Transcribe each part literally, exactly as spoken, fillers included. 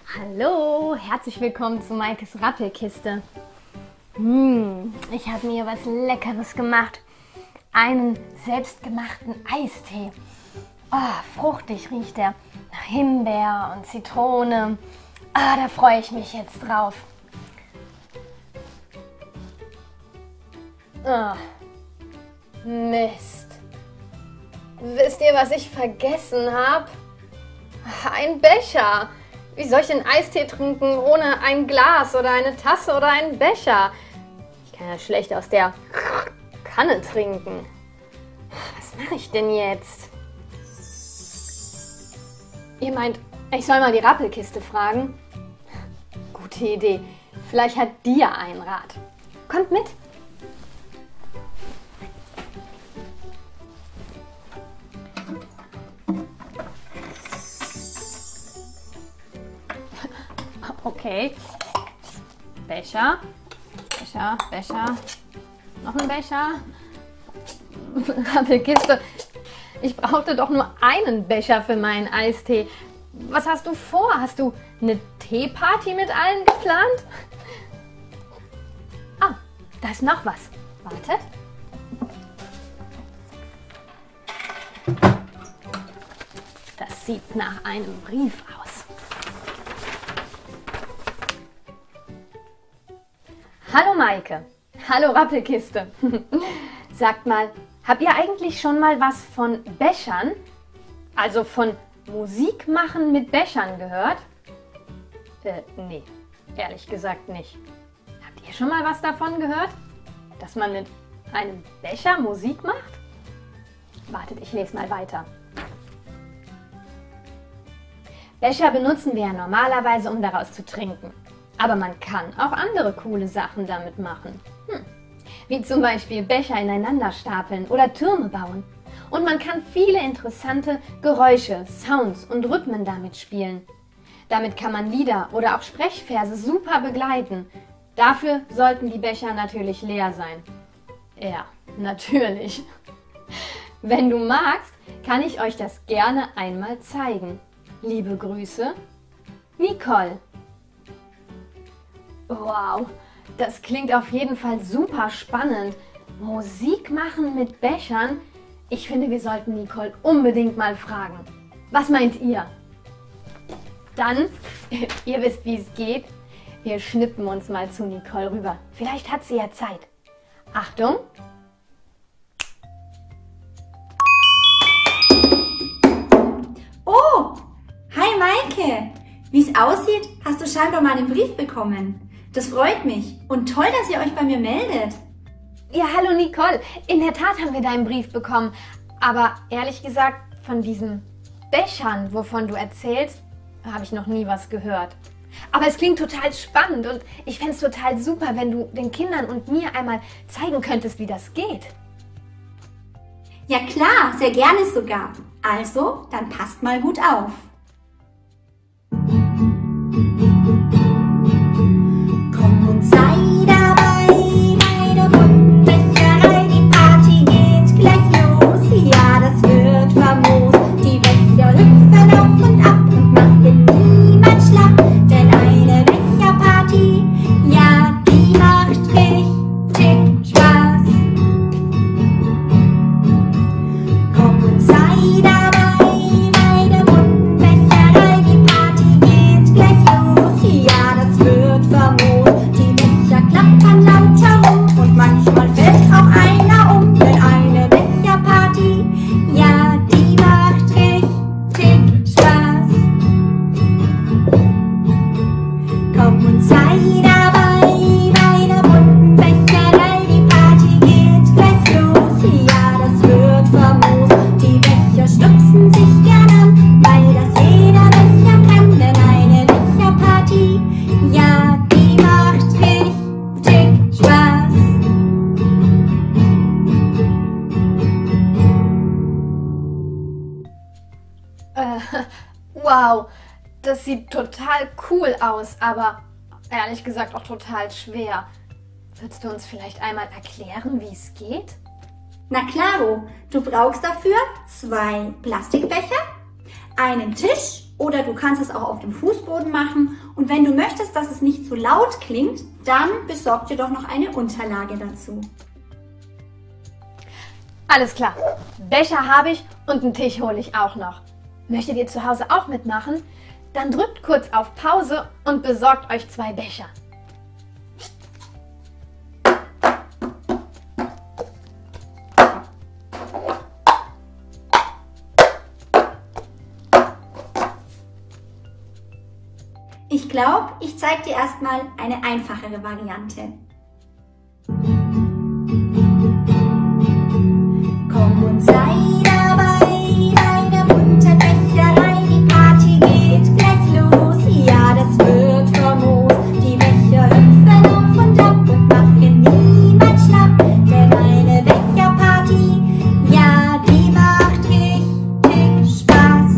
Hallo, herzlich willkommen zu Maikes Rappelkiste. Hm, ich habe mir was Leckeres gemacht. Einen selbstgemachten Eistee. Oh, fruchtig riecht der. Nach Himbeer und Zitrone. Ah, da freue ich mich jetzt drauf. Ah, Mist. Wisst ihr, was ich vergessen habe? Ein Becher. Wie soll ich den Eistee trinken ohne ein Glas oder eine Tasse oder einen Becher? Ich kann ja schlecht aus der Kanne trinken. Was mache ich denn jetzt? Ihr meint, ich soll mal die Rappelkiste fragen? Gute Idee. Vielleicht hat die ja einen Rat. Kommt mit. Okay. Becher. Becher, Becher. Noch ein Becher. Rappelkiste. Ich brauchte doch nur einen Becher für meinen Eistee. Was hast du vor? Hast du eine Teeparty mit allen geplant? Ah, da ist noch was. Wartet. Das sieht nach einem Brief aus. Hallo Maike. Hallo Rappelkiste. Sagt mal, habt ihr eigentlich schon mal was von Bechern, also von Musik machen mit Bechern gehört? Äh, nee, ehrlich gesagt nicht. Habt ihr schon mal was davon gehört? Dass man mit einem Becher Musik macht? Wartet, ich lese mal weiter. Becher benutzen wir ja normalerweise, um daraus zu trinken. Aber man kann auch andere coole Sachen damit machen. Hm. Wie zum Beispiel Becher ineinander stapeln oder Türme bauen. Und man kann viele interessante Geräusche, Sounds und Rhythmen damit spielen. Damit kann man Lieder oder auch Sprechverse super begleiten. Dafür sollten die Becher natürlich leer sein. Ja, natürlich. Wenn du magst, kann ich euch das gerne einmal zeigen. Liebe Grüße, Nicole. Wow, das klingt auf jeden Fall super spannend. Musik machen mit Bechern? Ich finde, wir sollten Nicole unbedingt mal fragen. Was meint ihr? Dann, ihr wisst, wie es geht. Wir schnippen uns mal zu Nicole rüber. Vielleicht hat sie ja Zeit. Achtung! Oh, hi Maike! Wie es aussieht, hast du scheinbar mal einen Brief bekommen. Das freut mich und toll, dass ihr euch bei mir meldet. Ja, hallo Nicole. In der Tat haben wir deinen Brief bekommen. Aber ehrlich gesagt, von diesen Bechern, wovon du erzählst, habe ich noch nie was gehört. Aber es klingt total spannend und ich fände es total super, wenn du den Kindern und mir einmal zeigen könntest, wie das geht. Ja klar, sehr gerne sogar. Also, dann passt mal gut auf. Komm und sei dabei, meine bunten Becherei, die Party geht gleich los. Ja, das wird famos, die Becher hüpfen auf und ab und machen niemand schlapp. Denn eine Becherparty, ja, die macht richtig Spaß. Komm und sei dabei, meine bunten Becherei, die Party geht gleich los. Ja, das wird famos, die Becher klappern laut herum und manchmal fällt auch einer um. Denn eine Becherparty, ja, die macht richtig Spaß. Komm und sei dabei, meine bunten Becherei, die Party geht gleich los. Ja, das wird famos, die Becher stupsen sich gern an, weil das jeder Becher kann. Denn eine Becherparty, ja, die macht richtig Spaß. Äh, wow, das sieht total cool aus, aber ehrlich gesagt auch total schwer. Würdest du uns vielleicht einmal erklären, wie es geht? Na klaro, du brauchst dafür zwei Plastikbecher, einen Tisch oder du kannst es auch auf dem Fußboden machen. Und wenn du möchtest, dass es nicht so laut klingt, dann besorg dir doch noch eine Unterlage dazu. Alles klar, Becher habe ich und einen Tisch hole ich auch noch. Möchtet ihr zu Hause auch mitmachen? Dann drückt kurz auf Pause und besorgt euch zwei Becher. Ich glaube, ich zeige dir erstmal eine einfachere Variante. Komm und sei dabei bei der bunten Becherei, die Party geht gleich los. Ja, das wird famos. Die Becher hüpfen auf und ab und machen niemand schlapp. Denn eine Becherparty, ja, die macht richtig Spaß.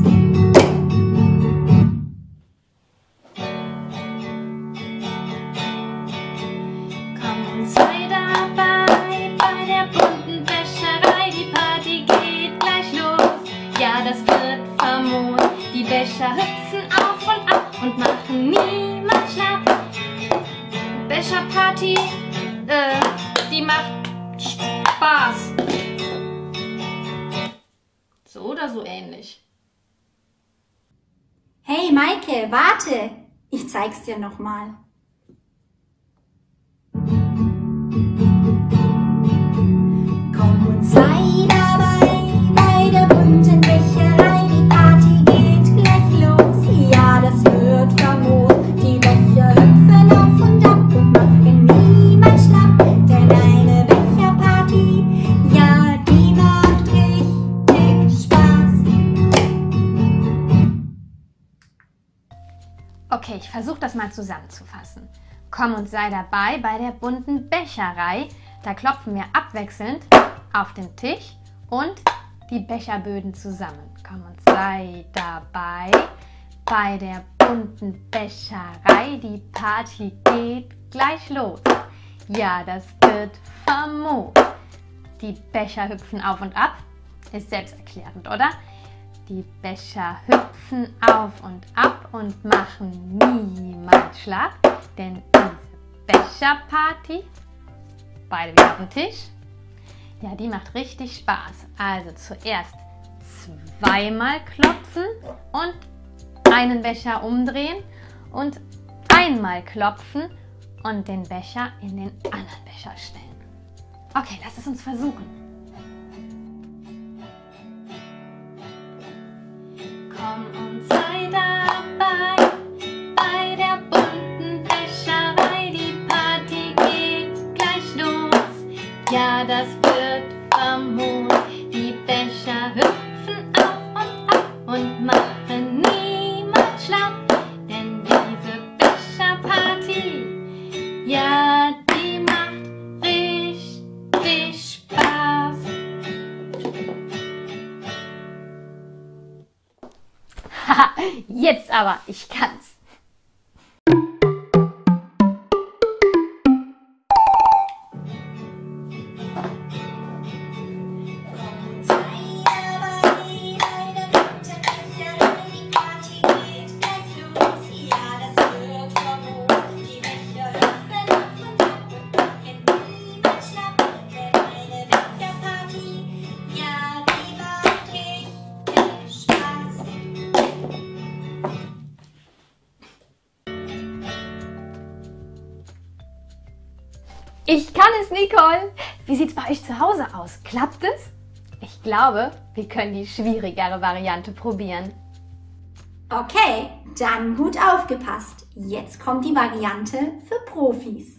Komm und sei dabei bei der bunten Becherei, die Party geht gleich los. Ja, das wird famos. Die Becher hüpfen auf und ab und machen niemand schlapp. Becherparty, äh, die macht Spaß. So oder so ähnlich. Hey Maike, warte! Ich zeig's dir nochmal. Komm und sei dabei bei der bunten Becherei, die Party geht gleich los. Ja, das wird famos. Die Becher hüpfen auf und ab und machen niemand schlapp. Denn eine Becherparty, ja, die macht richtig Spaß. Okay, ich versuche das mal zusammenzufassen. Komm und sei dabei bei der bunten Becherei. Da klopfen wir abwechselnd auf den Tisch und die Becherböden zusammen. Komm und sei dabei bei der bunten Becherei. Die Party geht gleich los. Ja, das wird famos. Die Becher hüpfen auf und ab. Ist selbsterklärend, oder? Die Becher hüpfen auf und ab und machen niemand schlapp. Denn diese Becherparty, beide wieder auf den Tisch, ja, die macht richtig Spaß. Also zuerst zweimal klopfen und einen Becher umdrehen und einmal klopfen und den Becher in den anderen Becher stellen. Okay, lass es uns versuchen. Komm und sei dabei bei der bunten Becherei, die Party geht gleich los. Ja, das wird famos. Die Becher hüpfen auf und ab und machen niemand schlapp. Denn diese Becherparty, ja, die macht richtig Spaß. Haha, jetzt aber, ich kann's. Ich kann es, Nicole. Wie sieht's bei euch zu Hause aus? Klappt es? Ich glaube, wir können die schwierigere Variante probieren. Okay, dann gut aufgepasst. Jetzt kommt die Variante für Profis.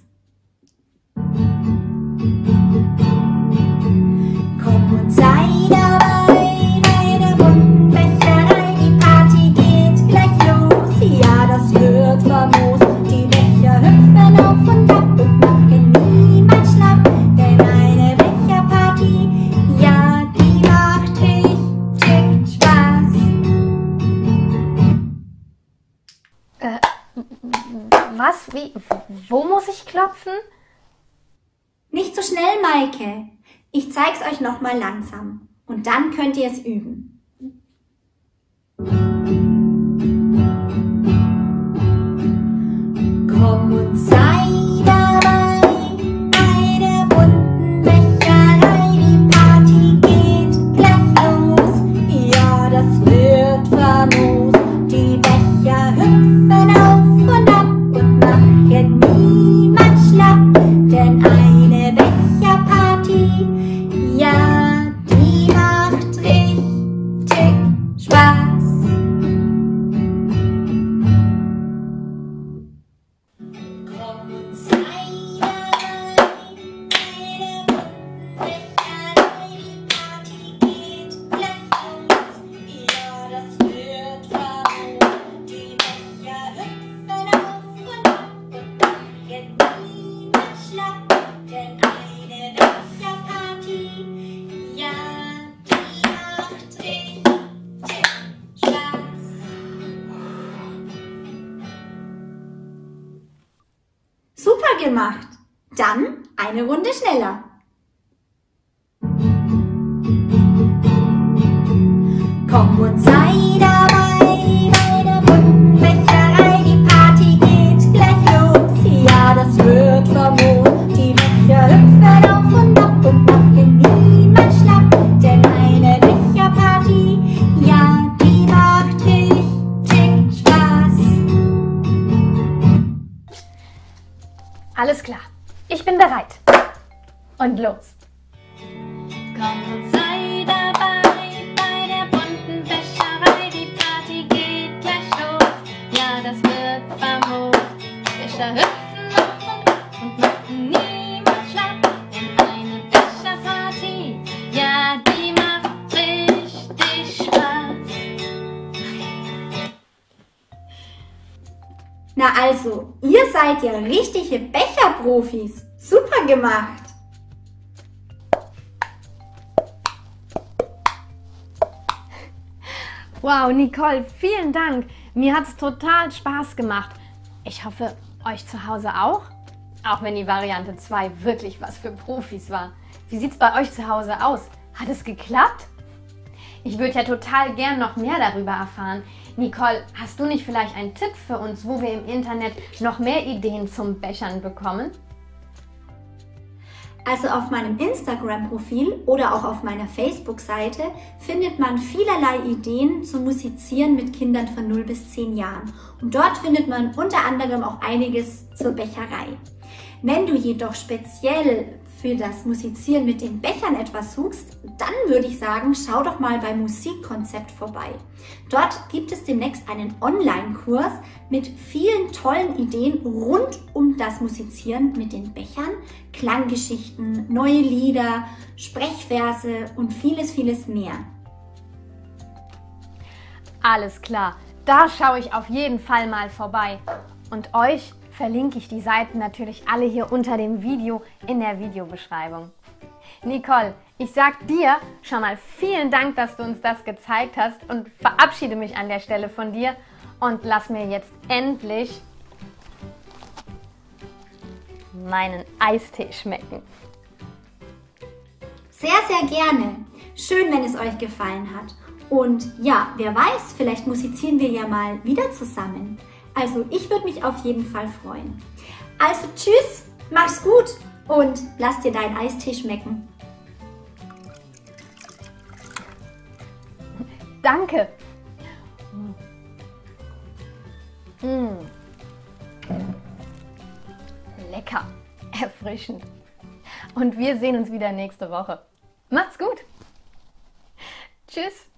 Komm und sei dabei bei der bunten Becherei, die Party geht gleich los. Ja, das wird famos. Die Becher hüpfen auf und ab und machen niemand schlapp. Denn eine Becherparty, ja, die macht richtig Spaß. Äh, was? Wie? Wo muss ich klopfen? Nicht so schnell, Maike. Ich zeig's euch noch mal langsam. Und dann könnt ihr es üben. Super gemacht! Dann eine Runde schneller. Komm und sei dabei bei der bunten Becherei. Die Party geht gleich los. Ja, das wird famos. Die Becher hüpfen auf und ab und machen niemand schlapp. Denn eine Becherparty, ja, die macht richtig Spaß. Alles klar, ich bin bereit. Und los. Komm und sei dabei bei der bunten Becherei. Die Party geht gleich los. Ja, das wird famos. Becher hüpfen auf und ab und machen niemand schlapp. Denn eine Becherparty, ja, die macht richtig Spaß. Na also, ihr seid ja richtige Becherprofis. Super gemacht! Wow, Nicole, vielen Dank. Mir hat es total Spaß gemacht. Ich hoffe, euch zu Hause auch? Auch wenn die Variante zwei wirklich was für Profis war. Wie sieht es bei euch zu Hause aus? Hat es geklappt? Ich würde ja total gern noch mehr darüber erfahren. Nicole, hast du nicht vielleicht einen Tipp für uns, wo wir im Internet noch mehr Ideen zum Bechern bekommen? Also auf meinem Instagram-Profil oder auch auf meiner Facebook-Seite findet man vielerlei Ideen zum Musizieren mit Kindern von null bis zehn Jahren. Und dort findet man unter anderem auch einiges zur Becherei. Wenn du jedoch speziell für das Musizieren mit den Bechern etwas suchst, dann würde ich sagen, schau doch mal bei Musikkonzept vorbei. Dort gibt es demnächst einen Online-Kurs mit vielen tollen Ideen rund um das Musizieren mit den Bechern, Klanggeschichten, neue Lieder, Sprechverse und vieles, vieles mehr. Alles klar, da schaue ich auf jeden Fall mal vorbei. Und euch verlinke ich die Seiten natürlich alle hier unter dem Video in der Videobeschreibung. Nicole, ich sag dir schon mal vielen Dank, dass du uns das gezeigt hast und verabschiede mich an der Stelle von dir und lass mir jetzt endlich meinen Eistee schmecken. Sehr, sehr gerne. Schön, wenn es euch gefallen hat. Und ja, wer weiß, vielleicht musizieren wir ja mal wieder zusammen. Also ich würde mich auf jeden Fall freuen. Also tschüss, mach's gut und lass dir deinen Eistee schmecken. Danke. Mm. Lecker, erfrischend. Und wir sehen uns wieder nächste Woche. Macht's gut. Tschüss.